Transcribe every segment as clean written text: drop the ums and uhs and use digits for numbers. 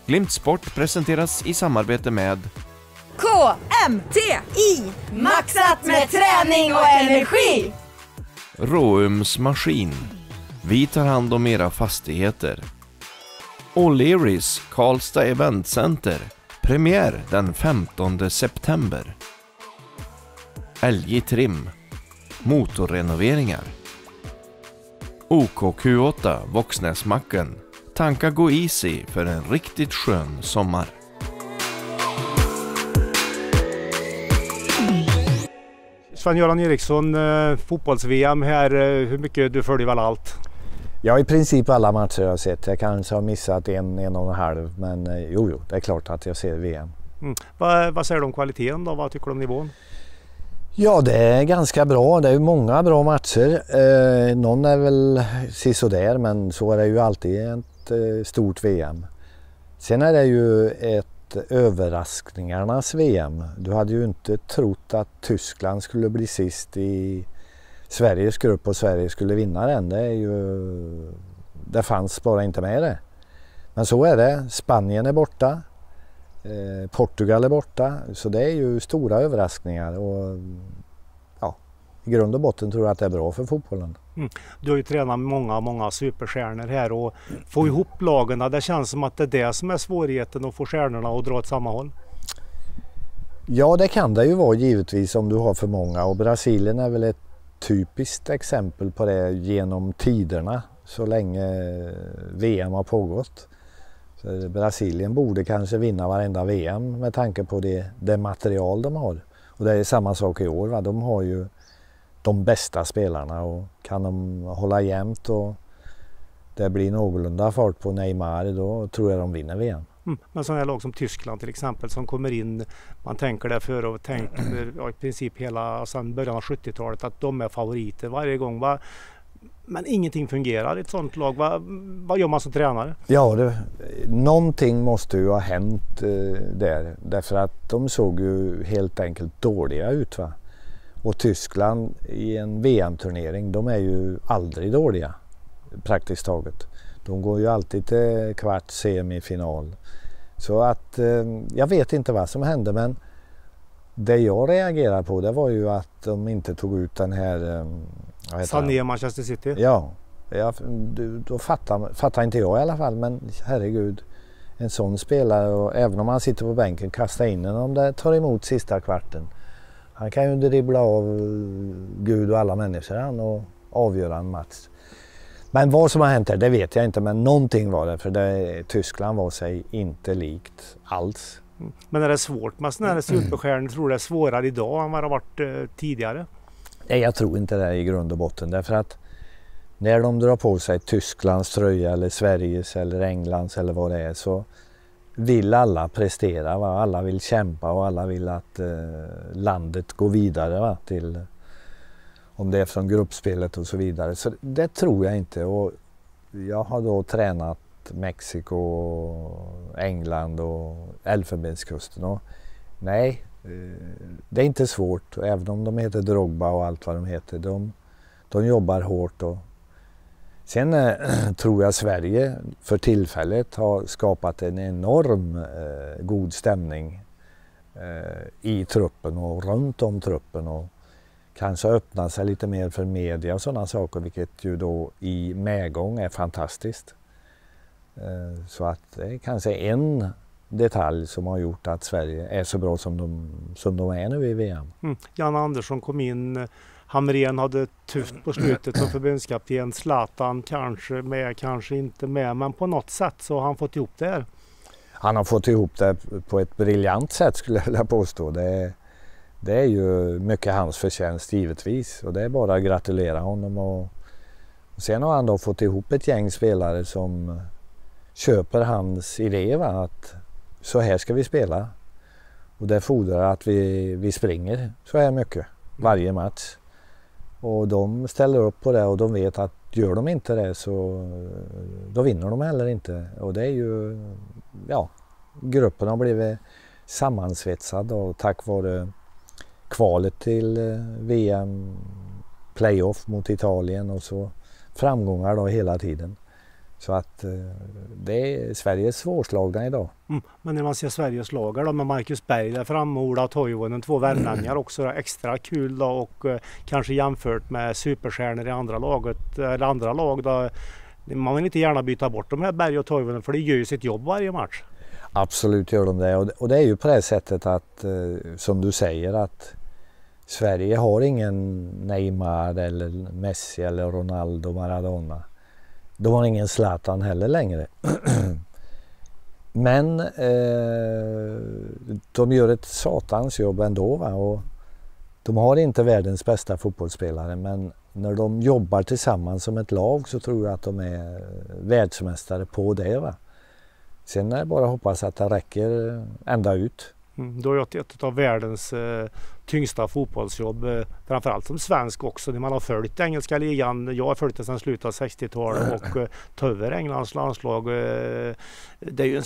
Glimt Sport presenteras i samarbete med KMTI, maxat med träning och energi. Råums Maskin. Vi tar hand om era fastigheter. O'Learys Karlstad Event Center. Premiär den 15 september. LG Trim. Motorrenoveringar. OKQ8 Våxnäsmacken. Tanka Go Easy för en riktigt skön sommar. Sven-Göran Eriksson, fotbolls-VM här, hur mycket du följer väl allt? Ja, i princip alla matcher jag har sett. Jag kanske har missat en och en halv, men jo, det är klart att jag ser VM. Vad säger du om kvaliteten då? Vad tycker du om nivån? Ja, det är ganska bra. Det är ju många bra matcher. Någon är väl sisådär, men så är det ju alltid ett stort VM. Sen är det ju ett överraskningarnas VM. Du hade ju inte trott att Tyskland skulle bli sist i Sveriges grupp och Sverige skulle vinna den. Det fanns bara inte med det. Men så är det. Spanien är borta. Portugal är borta. Så det är ju stora överraskningar. Och ja, i grund och botten tror jag att det är bra för fotbollen. Du har ju tränat många superstjärnor här och få ihop lagen. Det känns som att det är det som är svårigheten, att få stjärnorna att dra åt samma håll. Ja, det kan det ju vara givetvis om du har för många. Och Brasilien är väl ett typiskt exempel på det genom tiderna så länge VM har pågått. Så Brasilien borde kanske vinna varenda VM med tanke på det material de har. Och det är samma sak i år. Va? De har ju de bästa spelarna och kan de hålla jämnt och det blir någorlunda fart på Neymar, då tror jag de vinner VM. Men sådana här lag som Tyskland till exempel som kommer in, man tänker det för och tänker i princip hela sedan början av 70-talet att de är favoriter varje gång. Men ingenting fungerar i ett sådant lag. Vad gör man som tränare? Ja, någonting måste ju ha hänt där. Därför att de såg ju helt enkelt dåliga ut. Va? Och Tyskland i en VM-turnering, de är ju aldrig dåliga praktiskt taget. De går ju alltid till kvart, semifinal. Så att jag vet inte vad som hände, men det jag reagerar på det var ju att de inte tog ut den här... Sané Manchester City? Ja, då fattar inte jag i alla fall, men herregud. En sån spelare, och även om han sitter på bänken, kasta in den om det tar emot sista kvarten. Han kan ju dribbla av Gud och alla människor och avgöra en match. Men vad som har hänt här, det vet jag inte, men någonting var det, för Tyskland var sig inte likt alls. Men är det svårt med sådana här superstjärnor? Tror du det är svårare idag än vad det har varit tidigare? Nej, jag tror inte det i grund och botten, därför att när de drar på sig Tysklands tröja eller Sveriges eller Englands eller vad det är, så vill alla prestera. Va? Alla vill kämpa och alla vill att landet går vidare, va? Till, om det är från gruppspelet och så vidare. Så det tror jag inte. Och jag har då tränat Mexiko, England och Elfenbenskusten. Och nej, det är inte svårt. Även om de heter Drogba och allt vad de heter. De jobbar hårt. Och sen tror jag Sverige för tillfället har skapat en enorm god stämning i truppen och runt om truppen. Och kanske öppna sig lite mer för media och sådana saker, vilket ju då i medgång är fantastiskt. Så att det är kanske en detalj som har gjort att Sverige är så bra som de är nu i VM. Jan Andersson kom in, Hamrén hade tufft på slutet som förbundskapten, Zlatan kanske med, kanske inte med, men på något sätt så har han fått ihop det här. Han har fått ihop det på ett briljant sätt, skulle jag vilja påstå. Det är ju mycket hans förtjänst givetvis, och det är bara att gratulera honom. Och sen har han då fått ihop ett gäng spelare som köper hans idé, va? Att så här ska vi spela. Och det fordrar att vi springer så här mycket varje match. Och de ställer upp på det och de vet att gör de inte det så då vinner de heller inte. Och det är ju, ja, gruppen har blivit sammansvetsad och tack vare kvalet till VM, playoff mot Italien och så framgångar då hela tiden. Så att det är Sveriges svårslagna idag. Men när man ser Sveriges lagar då, med Marcus Berg där framme och Ola Toivonen, 2 värmlänningar också, extra kul då, och kanske jämfört med superstjärnor i andra lag då, man vill inte gärna byta bort de här Berg och Toivonen, för det gör ju sitt jobb varje match. Absolut gör de det, och det är ju på det sättet att som du säger, att Sverige har ingen Neymar eller Messi eller Ronaldo, Maradona. De har ingen Zlatan heller längre. Men de gör ett satans jobb ändå, va? Och de har inte världens bästa fotbollsspelare, men när de jobbar tillsammans som ett lag så tror jag att de är världsmästare på det, va? Sen är det bara att hoppas att det räcker ända ut. Du har ju ett av världens tyngsta fotbollsjobb, framförallt som svensk också, när man har följt engelska ligan. Jag har följt det sedan slutet av 60-talet och ta över Englands landslag. Det är ju en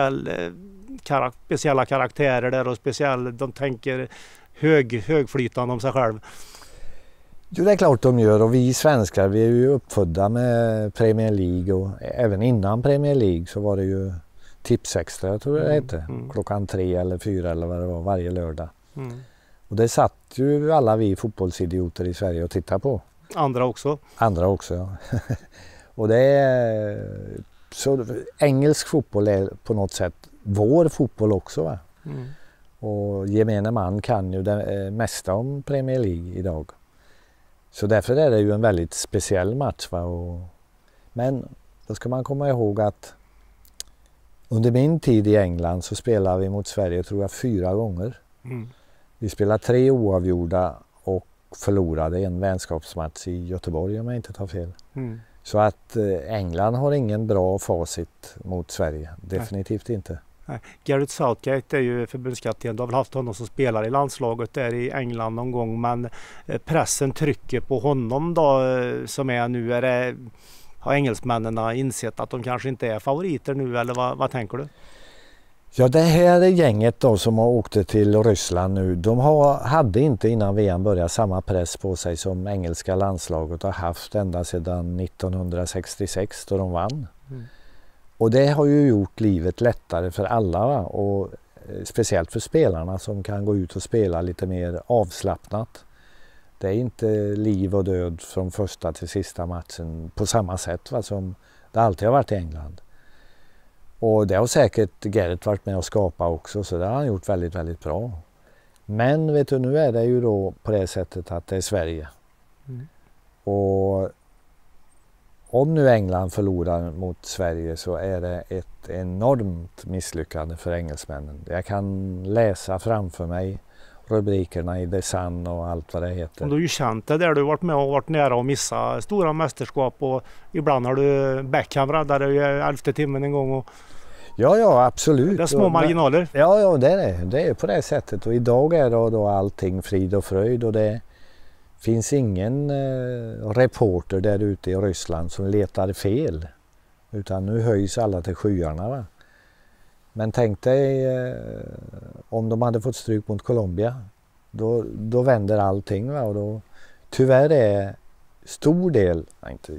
speciella karaktärer där, och de tänker högflytande om sig själv. Jo, det är klart de gör, och vi svenskar, vi är ju uppfödda med Premier League, och även innan Premier League så var det ju Tipsextra, jag tror det hette, klockan 3 eller 4 eller vad det var, varje lördag. Och det satt ju alla vi fotbollsidioter i Sverige och tittade på. Andra också, ja. Och det är så, engelsk fotboll är på något sätt vår fotboll också, va? Och gemene man kan ju det mesta om Premier League idag. Så därför är det ju en väldigt speciell match, va? Men då ska man komma ihåg att under min tid i England så spelade vi mot Sverige, tror jag, 4 gånger. Vi spelade 3 oavgjorda och förlorade en vänskapsmatch i Göteborg, om jag inte tar fel. Så att England har ingen bra facit mot Sverige, definitivt inte. Nej. Gareth Southgate är ju förbundskapten. Du har väl haft honom som spelar i landslaget där i England någon gång, men pressen trycker på honom då, som är nu, har engelsmännen insett att de kanske inte är favoriter nu, eller vad tänker du? Ja, det här är gänget då som har åkt till Ryssland nu. De hade inte innan VM började samma press på sig som engelska landslaget har haft ända sedan 1966 då de vann. Och det har ju gjort livet lättare för alla, va? Och speciellt för spelarna som kan gå ut och spela lite mer avslappnat. Det är inte liv och död från första till sista matchen på samma sätt, va, som det alltid har varit i England. Och det har säkert Gareth varit med och skapa också, så det har han gjort väldigt, väldigt bra. Men vet du, nu är det ju då på det sättet att det är Sverige. Och om nu England förlorar mot Sverige så är det ett enormt misslyckande för engelsmännen. Jag kan läsa framför mig rubrikerna i The Sun och allt vad det heter. Och du har ju känt det där, du har varit med och varit nära att missa stora mästerskap, och ibland har du Beckham räddade i 11:e timmen en gång. Ja, absolut. Det är små marginaler. Ja, det är det. Det är på det sättet, och idag är då allting frid och fröjd, och det finns ingen reporter där ute i Ryssland som letar fel, utan nu höjs alla till skyarna, va? Men tänk dig om de hade fått stryk mot Colombia, då vänder allting, va? Och då, tyvärr är stor del,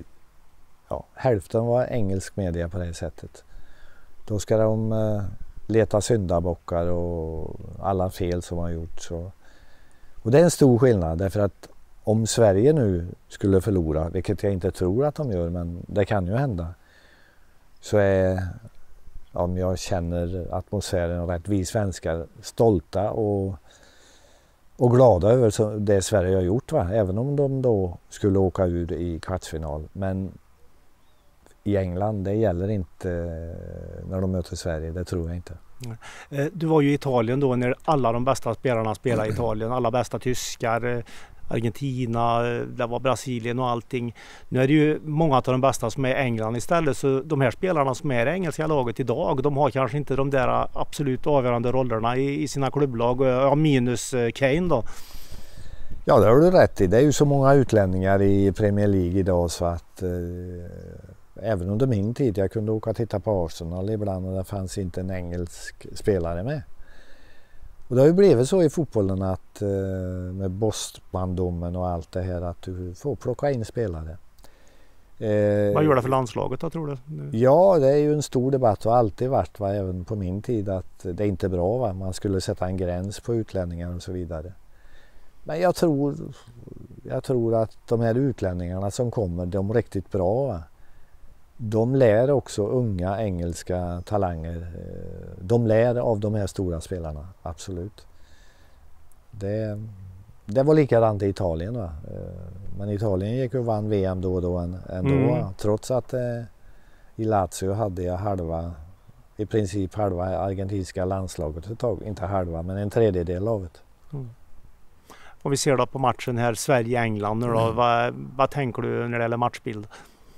hälften var engelsk media på det sättet. Då ska de leta syndabockar och alla fel som har gjorts. Och det är en stor skillnad, därför att om Sverige nu skulle förlora, vilket jag inte tror att de gör, men det kan ju hända, så är, om jag känner atmosfären rätt, vi svenskar stolta och glada över det Sverige har gjort, va? Även om de då skulle åka ur i kvartsfinal. Men i England, det gäller inte när de möter Sverige, det tror jag inte. Du var ju i Italien då när alla de bästa spelarna spelade i Italien, alla bästa tyskar, Argentina, det var Brasilien och allting. Nu är det ju många av de bästa som är i England istället, så de här spelarna som är i engelska laget idag, de har kanske inte de där absolut avgörande rollerna i sina klubblag, minus Kane då. Ja, det har du rätt i. Det är ju så många utlänningar i Premier League idag, så att även under min tid, jag kunde åka och titta på Arsenal ibland och det fanns inte en engelsk spelare med. Och det har ju blivit så i fotbollen att med Bosman-domen och allt det här, att du får plocka in spelare. Vad gör det för landslaget då, tror du? Ja, det är ju en stor debatt och alltid varit, även på min tid, att det är inte bra. Va? Man skulle sätta en gräns på utlänningar och så vidare. Men jag tror att de här utlänningarna som kommer, de är riktigt bra. Va? De lär också unga engelska talanger. De lär av de här stora spelarna, absolut. Det var likadant i Italien. Va? Men Italien gick och vann VM då och då ändå. Trots att i Lazio hade jag i princip halva argentinska landslaget ett tag. Inte halva, men en tredjedel av det. Om vi ser då på matchen här, Sverige-England nu då, vad tänker du när det gäller matchbild?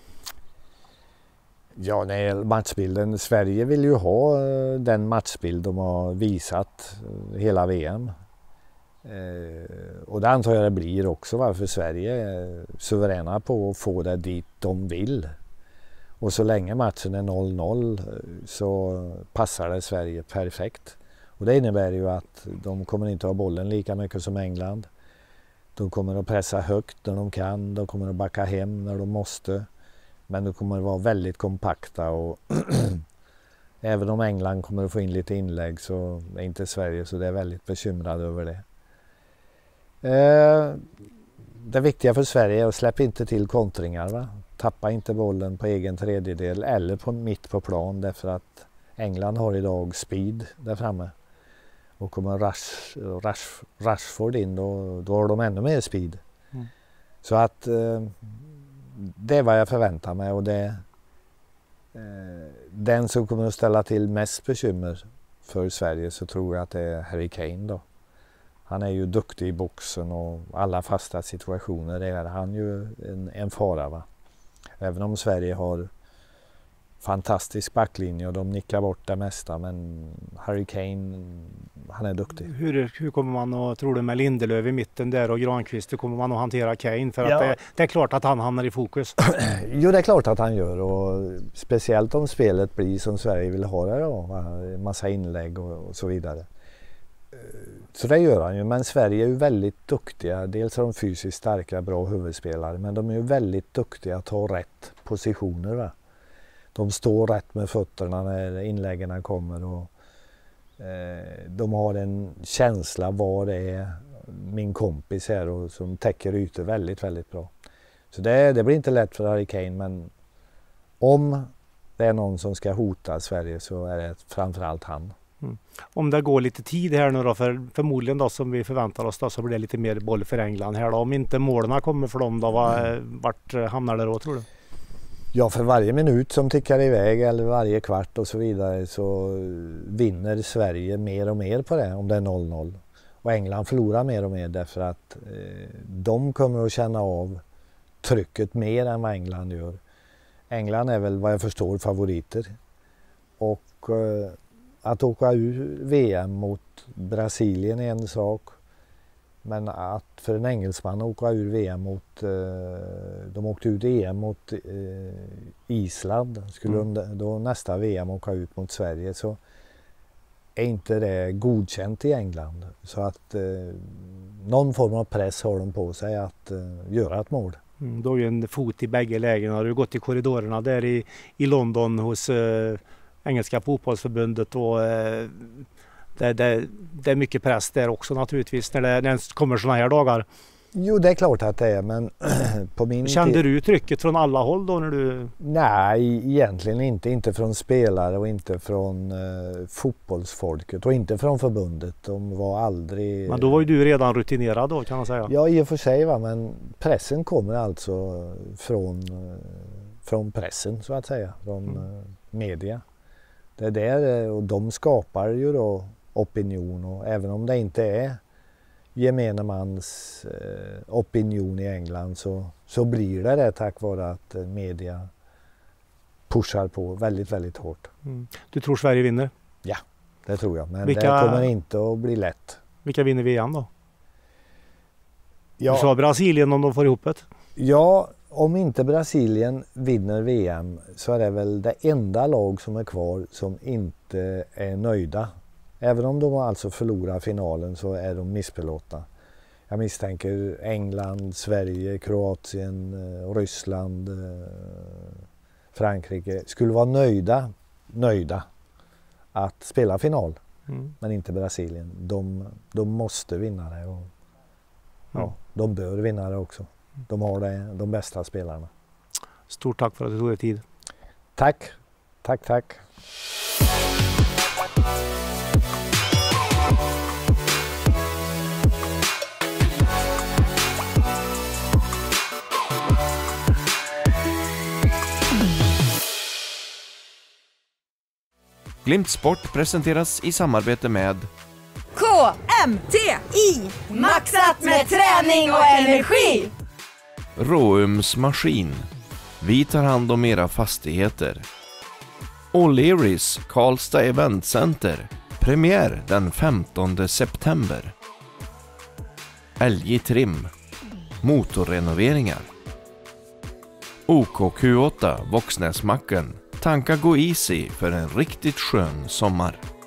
Ja, när det gäller matchbilden, Sverige vill ju ha den matchbild de har visat hela VM. Och det antar jag det blir också, för Sverige är suveräna på att få det dit de vill. Och så länge matchen är 0-0 så passar det Sverige perfekt. Och det innebär ju att de kommer inte ha bollen lika mycket som England. De kommer att pressa högt när de kan, de kommer att backa hem när de måste. Men de kommer att vara väldigt kompakta och även om England kommer att få in lite inlägg så är inte Sverige så det är väldigt bekymrad över det. Det viktiga för Sverige är att släppa inte till kontringar. Va? Tappa inte bollen på egen tredjedel eller mitt på plan därför att England har idag speed där framme. Och kommer Rashford in då har de ännu mer speed. Så att det är vad jag förväntar mig och den som kommer att ställa till mest bekymmer för Sverige så tror jag att det är Harry Kane då. Han är ju duktig i boxen och alla fasta situationer är han ju en fara. Va? Även om Sverige har fantastisk backlinje och de nickar bort det mesta, men Harry Kane, han är duktig. Hur kommer man att, tror du, med Lindelöf i mitten där och Granqvist, hur kommer man att hantera Kane? För att det är klart att han hamnar i fokus. Jo, det är klart att han gör och speciellt om spelet blir som Sverige vill ha det då, en massa inlägg och så vidare. Så det gör han ju, men Sverige är ju väldigt duktiga. Dels är de fysiskt starka, bra huvudspelare, men de är ju väldigt duktiga att ta rätt positioner. Va? De står rätt med fötterna när inläggen kommer och de har en känsla var det är min kompis här och som täcker ytor väldigt, väldigt bra. Så det blir inte lätt för Harry Kane, men om det är någon som ska hota Sverige så är det framförallt han. Om det går lite tid här nu då, förmodligen då som vi förväntar oss då, så blir det lite mer boll för England här då. Om inte målen kommer för dem då, vart hamnar det då tror du? Ja, för varje minut som tickar iväg eller varje kvart och så vidare så vinner Sverige mer och mer på det om det är 0-0. Och England förlorar mer och mer därför att de kommer att känna av trycket mer än vad England gör. England är väl vad jag förstår favoriter. Och att åka ur VM mot Brasilien är en sak. Men att för en engelsman åka ur VM mot, de åkte ut EM mot Island, skulle då nästa VM åka ut mot Sverige så är inte det godkänt i England. Så att någon form av press har de på sig att göra ett mål. Du har ju en fot i bägge lägen. Har du gått i korridorerna där i London hos engelska fotbollsförbundet och det är mycket press där också naturligtvis när det kommer såna här dagar. Jo, det är klart att det är, men på min Kände du trycket från alla håll då när du... Nej, egentligen inte. Inte från spelare och inte från fotbollsfolket och inte från förbundet. De var aldrig... Men då var ju du redan rutinerad då kan man säga. Ja, i och för sig va, men pressen kommer alltså från pressen så att säga, från media. Det är där, och de skapar ju då opinion och även om det inte är gemene mans opinion i England så blir det tack vare att media pushar på väldigt, väldigt hårt. Du tror Sverige vinner? Ja, det tror jag. Men det kommer inte att bli lätt. Vilka vinner VM då? Ja. Du sa Brasilien om de får ihop det? Ja, om inte Brasilien vinner VM så är det väl det enda lag som är kvar som inte är nöjda. Även om de alltså förlorar finalen så är de missbelåtna. Jag misstänker England, Sverige, Kroatien, Ryssland, Frankrike skulle vara nöjda att spela final. Men inte Brasilien. De måste vinna det och de bör vinna det också. De har de bästa spelarna. Stort tack för att du tog dig tid. Tack. Glimt Sport presenteras i samarbete med KMTI, maxat med träning och energi. Råums Maskin. Vi tar hand om era fastigheter. O'Learys Karlstad Event Center. Premiär den 15 september. LJ Trim. Motorrenoveringar. OKQ8 Voxnäsmacken. Tanka Go Easy för en riktigt skön sommar.